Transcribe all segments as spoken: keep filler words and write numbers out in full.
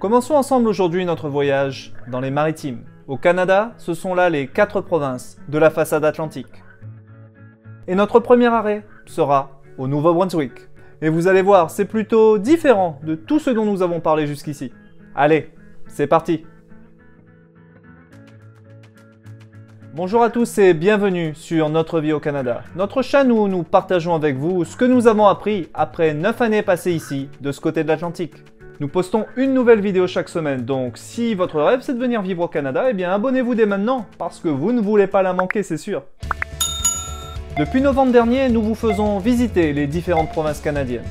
Commençons ensemble aujourd'hui notre voyage dans les maritimes. Au Canada, ce sont là les quatre provinces de la façade atlantique. Et notre premier arrêt sera au Nouveau-Brunswick. Et vous allez voir, c'est plutôt différent de tout ce dont nous avons parlé jusqu'ici. Allez, c'est parti! Bonjour à tous et bienvenue sur Notre vie au Canada, notre chaîne où nous partageons avec vous ce que nous avons appris après neuf années passées ici, de ce côté de l'Atlantique. Nous postons une nouvelle vidéo chaque semaine, donc si votre rêve c'est de venir vivre au Canada, eh bien abonnez-vous dès maintenant, parce que vous ne voulez pas la manquer, c'est sûr. Depuis novembre dernier, nous vous faisons visiter les différentes provinces canadiennes.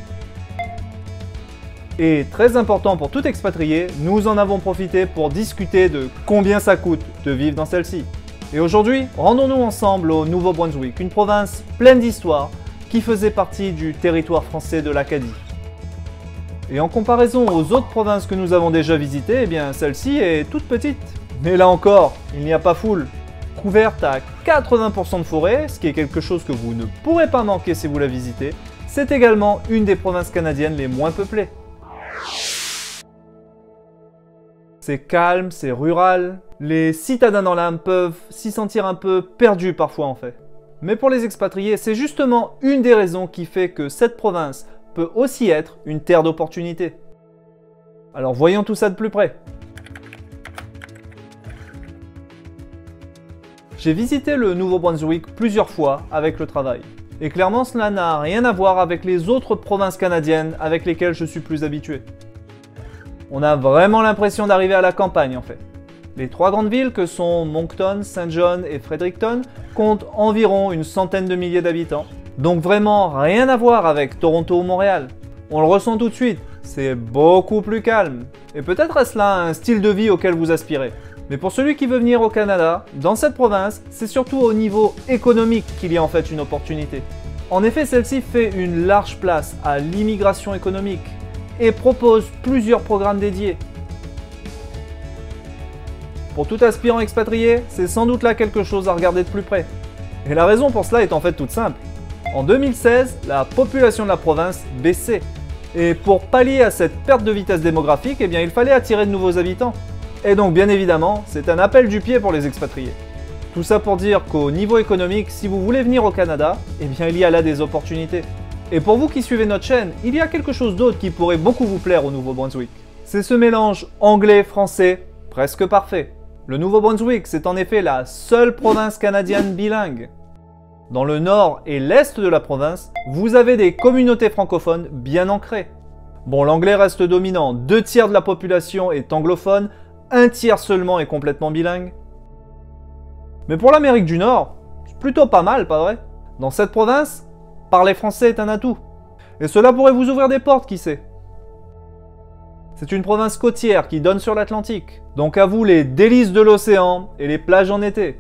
Et très important pour tout expatrié, nous en avons profité pour discuter de combien ça coûte de vivre dans celle-ci. Et aujourd'hui, rendons-nous ensemble au Nouveau-Brunswick, une province pleine d'histoire qui faisait partie du territoire français de l'Acadie. Et en comparaison aux autres provinces que nous avons déjà visitées, eh bien celle-ci est toute petite. Mais là encore, il n'y a pas foule. Couverte à quatre-vingts pour cent de forêt, ce qui est quelque chose que vous ne pourrez pas manquer si vous la visitez, c'est également une des provinces canadiennes les moins peuplées. C'est calme, c'est rural. Les citadins dans l'âme peuvent s'y sentir un peu perdus parfois en fait. Mais pour les expatriés, c'est justement une des raisons qui fait que cette province peut aussi être une terre d'opportunités. Alors voyons tout ça de plus près. J'ai visité le Nouveau-Brunswick plusieurs fois avec le travail. Et clairement cela n'a rien à voir avec les autres provinces canadiennes avec lesquelles je suis plus habitué. On a vraiment l'impression d'arriver à la campagne en fait. Les trois grandes villes que sont Moncton, Saint John et Fredericton comptent environ une centaine de milliers d'habitants. Donc vraiment rien à voir avec Toronto ou Montréal. On le ressent tout de suite, c'est beaucoup plus calme. Et peut-être est-ce là un style de vie auquel vous aspirez. Mais pour celui qui veut venir au Canada, dans cette province, c'est surtout au niveau économique qu'il y a en fait une opportunité. En effet, celle-ci fait une large place à l'immigration économique et propose plusieurs programmes dédiés. Pour tout aspirant expatrié, c'est sans doute là quelque chose à regarder de plus près. Et la raison pour cela est en fait toute simple. En deux mille seize, la population de la province baissait. Et pour pallier à cette perte de vitesse démographique, eh bien, il fallait attirer de nouveaux habitants. Et donc bien évidemment, c'est un appel du pied pour les expatriés. Tout ça pour dire qu'au niveau économique, si vous voulez venir au Canada, eh bien, il y a là des opportunités. Et pour vous qui suivez notre chaîne, il y a quelque chose d'autre qui pourrait beaucoup vous plaire au Nouveau-Brunswick. C'est ce mélange anglais-français presque parfait. Le Nouveau-Brunswick, c'est en effet la seule province canadienne bilingue. Dans le nord et l'est de la province, vous avez des communautés francophones bien ancrées. Bon, l'anglais reste dominant, deux tiers de la population est anglophone, un tiers seulement est complètement bilingue. Mais pour l'Amérique du Nord, c'est plutôt pas mal, pas vrai? Dans cette province, parler français est un atout. Et cela pourrait vous ouvrir des portes, qui sait. C'est une province côtière qui donne sur l'Atlantique. Donc à vous les délices de l'océan et les plages en été.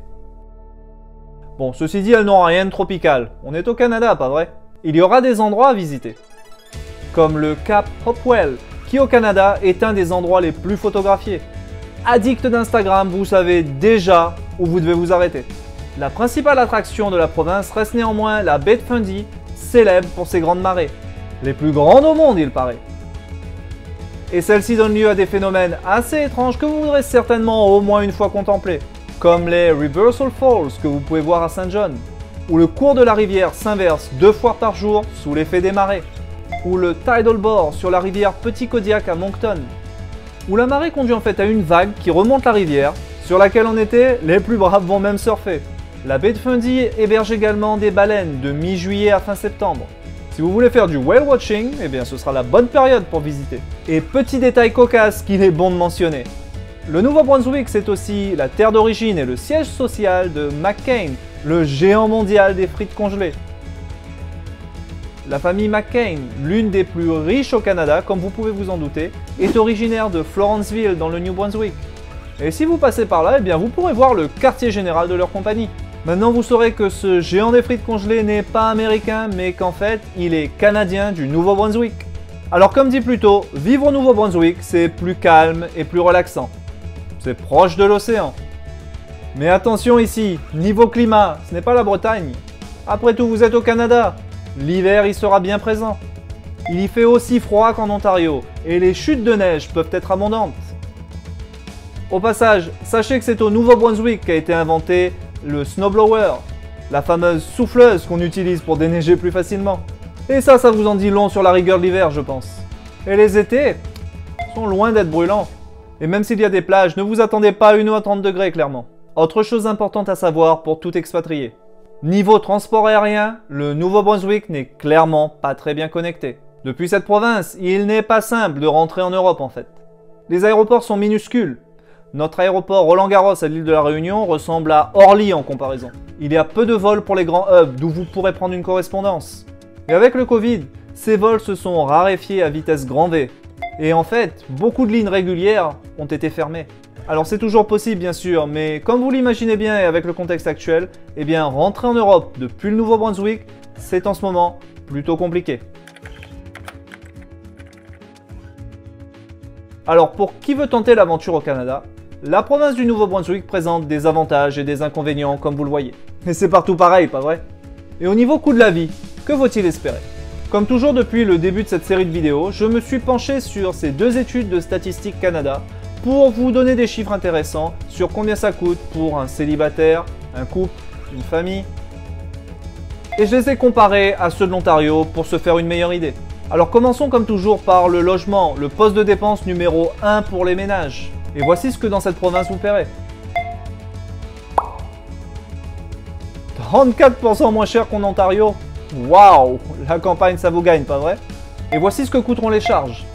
Bon, ceci dit, elles n'ont rien de tropical. On est au Canada, pas vrai? Il y aura des endroits à visiter. Comme le Cap Hopewell, qui au Canada est un des endroits les plus photographiés. Addict d'Instagram, vous savez déjà où vous devez vous arrêter. La principale attraction de la province reste néanmoins la baie de Fundy, célèbre pour ses grandes marées. Les plus grandes au monde, il paraît. Et celle-ci donne lieu à des phénomènes assez étranges que vous voudrez certainement au moins une fois contempler, comme les Reversal Falls que vous pouvez voir à Saint John, où le cours de la rivière s'inverse deux fois par jour sous l'effet des marées, ou le Tidal Bore sur la rivière Petit Kodiak à Moncton, où la marée conduit en fait à une vague qui remonte la rivière, sur laquelle en été, les plus braves vont même surfer. La baie de Fundy héberge également des baleines de mi-juillet à fin septembre. Si vous voulez faire du whale watching, eh bien ce sera la bonne période pour visiter. Et petit détail cocasse qu'il est bon de mentionner. Le Nouveau-Brunswick, c'est aussi la terre d'origine et le siège social de McCain, le géant mondial des frites congelées. La famille McCain, l'une des plus riches au Canada, comme vous pouvez vous en douter, est originaire de Florenceville dans le New Brunswick. Et si vous passez par là, eh bien vous pourrez voir le quartier général de leur compagnie. Maintenant, vous saurez que ce géant des frites congelées n'est pas américain, mais qu'en fait, il est canadien du Nouveau-Brunswick. Alors comme dit plus tôt, vivre au Nouveau-Brunswick, c'est plus calme et plus relaxant. C'est proche de l'océan. Mais attention ici, niveau climat, ce n'est pas la Bretagne. Après tout, vous êtes au Canada. L'hiver y sera bien présent. Il y fait aussi froid qu'en Ontario, et les chutes de neige peuvent être abondantes. Au passage, sachez que c'est au Nouveau-Brunswick qu'a été inventé le snowblower, la fameuse souffleuse qu'on utilise pour déneiger plus facilement. Et ça, ça vous en dit long sur la rigueur de l'hiver, je pense. Et les étés sont loin d'être brûlants. Et même s'il y a des plages, ne vous attendez pas à une eau à trente degrés, clairement. Autre chose importante à savoir pour tout expatrié. Niveau transport aérien, le Nouveau-Brunswick n'est clairement pas très bien connecté. Depuis cette province, il n'est pas simple de rentrer en Europe en fait. Les aéroports sont minuscules. Notre aéroport Roland-Garros à l'île de la Réunion ressemble à Orly en comparaison. Il y a peu de vols pour les grands hubs d'où vous pourrez prendre une correspondance. Et avec le Covid, ces vols se sont raréfiés à vitesse grand V. Et en fait, beaucoup de lignes régulières ont été fermées. Alors c'est toujours possible bien sûr, mais comme vous l'imaginez bien et avec le contexte actuel, eh bien rentrer en Europe depuis le Nouveau-Brunswick, c'est en ce moment plutôt compliqué. Alors pour qui veut tenter l'aventure au Canada, la province du Nouveau-Brunswick présente des avantages et des inconvénients comme vous le voyez. Et c'est partout pareil, pas vrai? Et au niveau coût de la vie, que vaut-il espérer? Comme toujours depuis le début de cette série de vidéos, je me suis penché sur ces deux études de Statistique Canada pour vous donner des chiffres intéressants sur combien ça coûte pour un célibataire, un couple, une famille. Et je les ai comparés à ceux de l'Ontario pour se faire une meilleure idée. Alors commençons comme toujours par le logement, le poste de dépense numéro un pour les ménages. Et voici ce que dans cette province vous paierez. trente-quatre pour cent moins cher qu'en Ontario. Waouh, la campagne ça vous gagne, pas vrai? Et voici ce que coûteront les charges.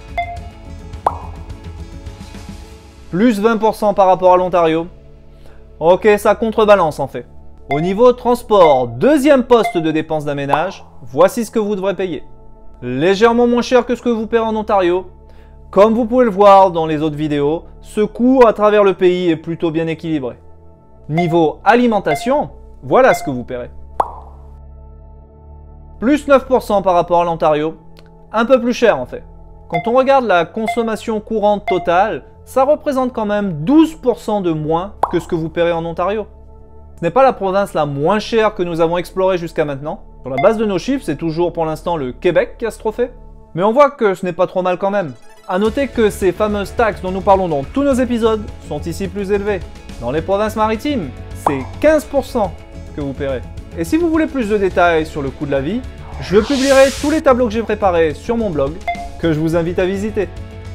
Plus vingt pour cent par rapport à l'Ontario. Ok, ça contrebalance en fait. Au niveau transport, deuxième poste de dépense d'un ménage, voici ce que vous devrez payer. Légèrement moins cher que ce que vous paierez en Ontario. Comme vous pouvez le voir dans les autres vidéos, ce coût à travers le pays est plutôt bien équilibré. Niveau alimentation, voilà ce que vous paierez. Plus neuf pour cent par rapport à l'Ontario, un peu plus cher en fait. Quand on regarde la consommation courante totale, ça représente quand même douze pour cent de moins que ce que vous paierez en Ontario. Ce n'est pas la province la moins chère que nous avons explorée jusqu'à maintenant. Sur la base de nos chiffres, c'est toujours pour l'instant le Québec qui a ce trophée. Mais on voit que ce n'est pas trop mal quand même. A noter que ces fameuses taxes dont nous parlons dans tous nos épisodes sont ici plus élevées. Dans les provinces maritimes, c'est quinze pour cent que vous paierez. Et si vous voulez plus de détails sur le coût de la vie, je publierai tous les tableaux que j'ai préparés sur mon blog, que je vous invite à visiter.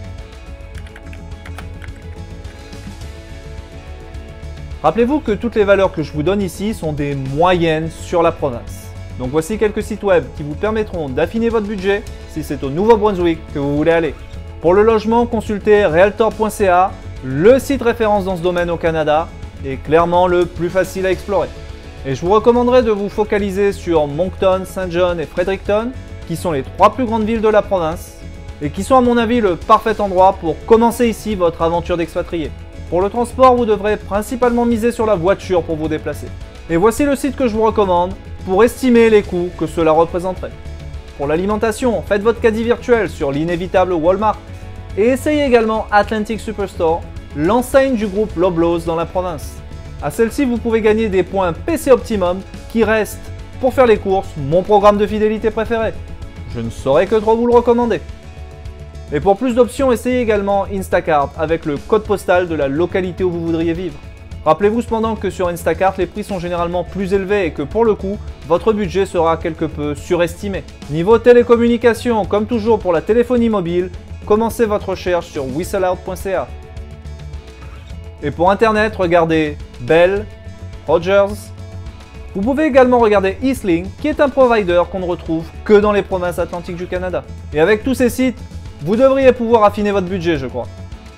Rappelez-vous que toutes les valeurs que je vous donne ici sont des moyennes sur la province. Donc voici quelques sites web qui vous permettront d'affiner votre budget si c'est au Nouveau-Brunswick que vous voulez aller. Pour le logement, consultez realtor point c a, le site référence dans ce domaine au Canada est clairement le plus facile à explorer. Et je vous recommanderais de vous focaliser sur Moncton, Saint John et Fredericton, qui sont les trois plus grandes villes de la province, et qui sont à mon avis le parfait endroit pour commencer ici votre aventure d'expatrié. Pour le transport, vous devrez principalement miser sur la voiture pour vous déplacer. Et voici le site que je vous recommande pour estimer les coûts que cela représenterait. Pour l'alimentation, faites votre caddie virtuel sur l'inévitable Walmart et essayez également Atlantic Superstore, l'enseigne du groupe Loblaws dans la province. À celle-ci, vous pouvez gagner des points P C Optimum qui restent, pour faire les courses, mon programme de fidélité préféré. Je ne saurais que trop vous le recommander. Et pour plus d'options, essayez également Instacart avec le code postal de la localité où vous voudriez vivre. Rappelez-vous cependant que sur Instacart, les prix sont généralement plus élevés et que pour le coup, votre budget sera quelque peu surestimé. Niveau télécommunications, comme toujours pour la téléphonie mobile, commencez votre recherche sur whistleout point c a. Et pour Internet, regardez Bell, Rogers. Vous pouvez également regarder Eastlink, qui est un provider qu'on ne retrouve que dans les provinces atlantiques du Canada. Et avec tous ces sites, vous devriez pouvoir affiner votre budget, je crois.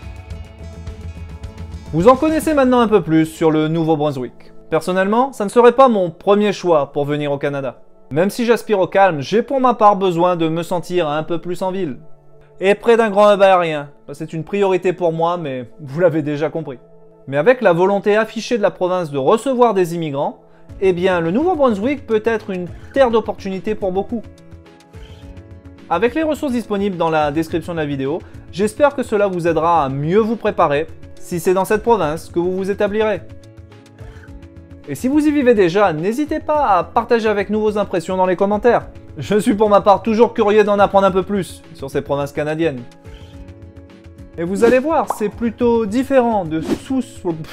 Vous en connaissez maintenant un peu plus sur le Nouveau-Brunswick. Personnellement, ça ne serait pas mon premier choix pour venir au Canada. Même si j'aspire au calme, j'ai pour ma part besoin de me sentir un peu plus en ville. Et près d'un grand hub aérien. C'est une priorité pour moi, mais vous l'avez déjà compris. Mais avec la volonté affichée de la province de recevoir des immigrants, eh bien le Nouveau-Brunswick peut être une terre d'opportunités pour beaucoup. Avec les ressources disponibles dans la description de la vidéo, j'espère que cela vous aidera à mieux vous préparer si c'est dans cette province que vous vous établirez. Et si vous y vivez déjà, n'hésitez pas à partager avec nous vos impressions dans les commentaires. Je suis pour ma part toujours curieux d'en apprendre un peu plus sur ces provinces canadiennes. Et vous allez voir, c'est plutôt différent de sous...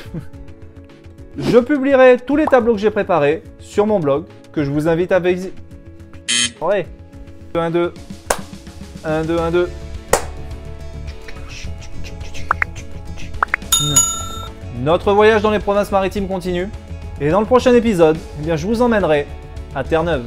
Je publierai tous les tableaux que j'ai préparés sur mon blog, que je vous invite à visiter. Ouais. un, deux. un, deux, un, deux. Notre voyage dans les provinces maritimes continue. Et dans le prochain épisode, eh bien, je vous emmènerai à Terre-Neuve.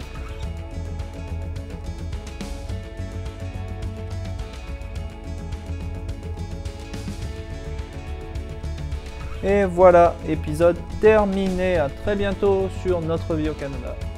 Et voilà, épisode terminé. À très bientôt sur Notre Vie au Canada.